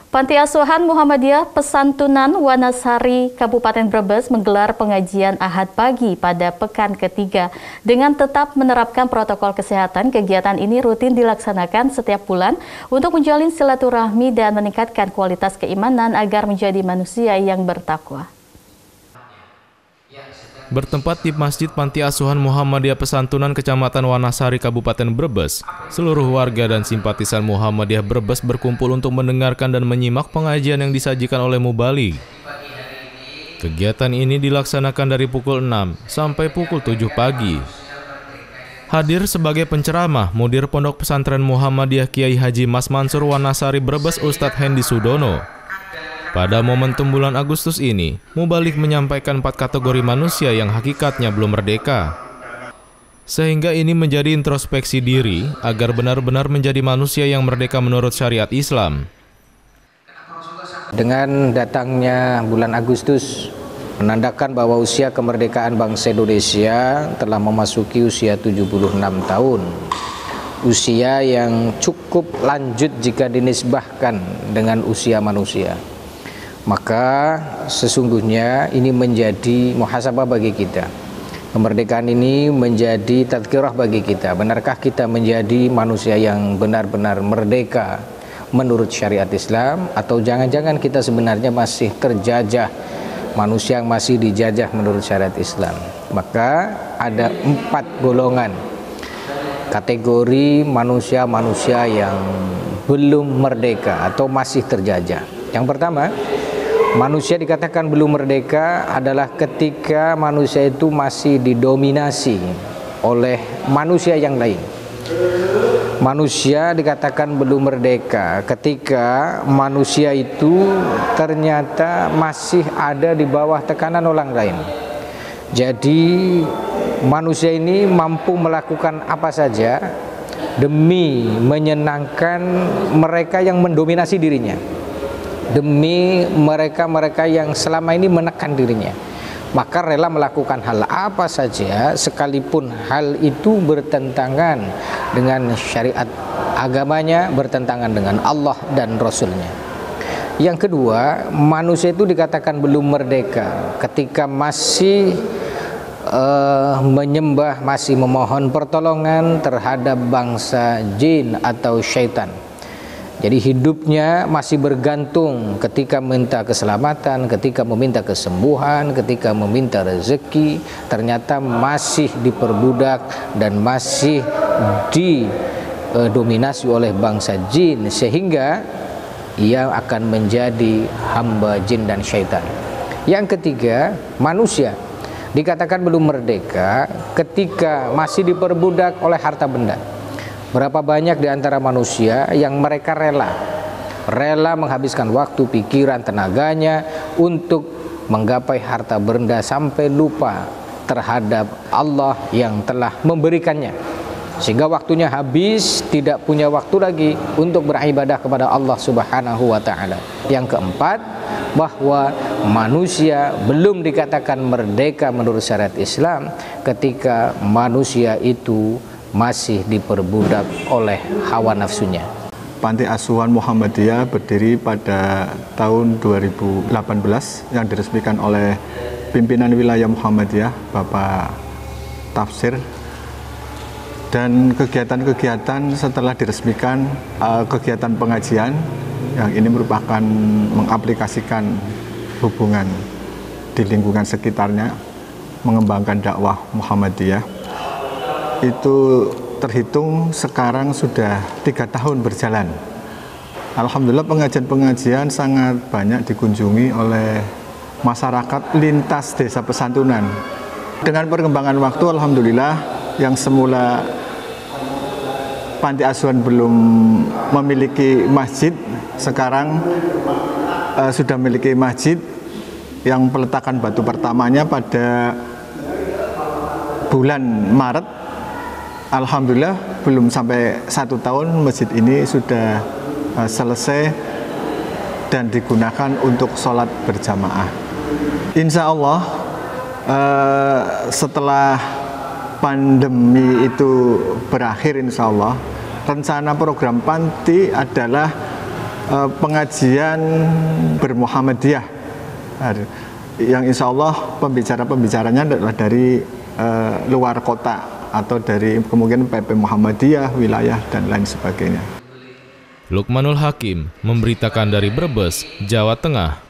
Panti Asuhan Muhammadiyah Pesantunan Wanasari Kabupaten Brebes menggelar pengajian Ahad pagi pada pekan ketiga. Dengan tetap menerapkan protokol kesehatan, kegiatan ini rutin dilaksanakan setiap bulan untuk menjalin silaturahmi dan meningkatkan kualitas keimanan agar menjadi manusia yang bertakwa. Bertempat di Masjid Panti Asuhan Muhammadiyah Pesantunan Kecamatan Wanasari Kabupaten Brebes, seluruh warga dan simpatisan Muhammadiyah Brebes berkumpul untuk mendengarkan dan menyimak pengajian yang disajikan oleh mubalik. Kegiatan ini dilaksanakan dari pukul 6 sampai pukul 7 pagi. Hadir sebagai penceramah Mudir Pondok Pesantren Muhammadiyah Kiai Haji Mas Mansur Wanasari Brebes Ustadz Hendi Sudono. Pada momentum bulan Agustus ini, mubalik menyampaikan 4 kategori manusia yang hakikatnya belum merdeka. Sehingga ini menjadi introspeksi diri agar benar-benar menjadi manusia yang merdeka menurut syariat Islam. Dengan datangnya bulan Agustus menandakan bahwa usia kemerdekaan bangsa Indonesia telah memasuki usia 76 tahun. Usia yang cukup lanjut jika dinisbahkan dengan usia manusia. Maka sesungguhnya ini menjadi muhasabah bagi kita. Kemerdekaan ini menjadi tadkirah bagi kita. Benarkah kita menjadi manusia yang benar-benar merdeka menurut syariat Islam, atau jangan-jangan kita sebenarnya masih terjajah, manusia yang masih dijajah menurut syariat Islam? Maka ada 4 golongan kategori manusia-manusia yang belum merdeka atau masih terjajah. Yang pertama, manusia dikatakan belum merdeka adalah ketika manusia itu masih didominasi oleh manusia yang lain. Manusia dikatakan belum merdeka ketika manusia itu ternyata masih ada di bawah tekanan orang lain. Jadi manusia ini mampu melakukan apa saja demi menyenangkan mereka yang mendominasi dirinya, demi mereka-mereka yang selama ini menekan dirinya. Maka rela melakukan hal apa saja sekalipun hal itu bertentangan dengan syariat agamanya, bertentangan dengan Allah dan Rasulnya. Yang kedua, manusia itu dikatakan belum merdeka ketika masih menyembah, masih memohon pertolongan terhadap bangsa jin atau syaitan. Jadi hidupnya masih bergantung ketika minta keselamatan, ketika meminta kesembuhan, ketika meminta rezeki, ternyata masih diperbudak dan masih didominasi oleh bangsa jin, sehingga ia akan menjadi hamba jin dan syaitan. Yang ketiga, manusia dikatakan belum merdeka ketika masih diperbudak oleh harta benda. Berapa banyak di antara manusia yang mereka rela menghabiskan waktu, pikiran, tenaganya untuk menggapai harta benda sampai lupa terhadap Allah yang telah memberikannya, sehingga waktunya habis, tidak punya waktu lagi untuk beribadah kepada Allah Subhanahu wa Ta'ala. Yang keempat, bahwa manusia belum dikatakan merdeka menurut syariat Islam ketika manusia itu masih diperbudak oleh hawa nafsunya. Panti Asuhan Muhammadiyah berdiri pada tahun 2018 yang diresmikan oleh pimpinan wilayah Muhammadiyah, Bapak Tafsir. Dan kegiatan-kegiatan setelah diresmikan, kegiatan pengajian yang ini merupakan mengaplikasikan hubungan di lingkungan sekitarnya, mengembangkan dakwah Muhammadiyah. Itu terhitung sekarang sudah 3 tahun berjalan. Alhamdulillah pengajian-pengajian sangat banyak dikunjungi oleh masyarakat lintas desa Pesantunan. Dengan perkembangan waktu, alhamdulillah, yang semula Panti Asuhan belum memiliki masjid, sekarang sudah memiliki masjid yang peletakan batu pertamanya pada bulan Maret. Alhamdulillah belum sampai 1 tahun masjid ini sudah selesai dan digunakan untuk sholat berjamaah. Insya Allah setelah pandemi itu berakhir, insya Allah rencana program panti adalah pengajian bermuhammadiyah, yang insya Allah pembicaranya adalah dari luar kota atau dari kemungkinan PP Muhammadiyah, wilayah, dan lain sebagainya. Lukmanul Hakim memberitakan dari Brebes, Jawa Tengah.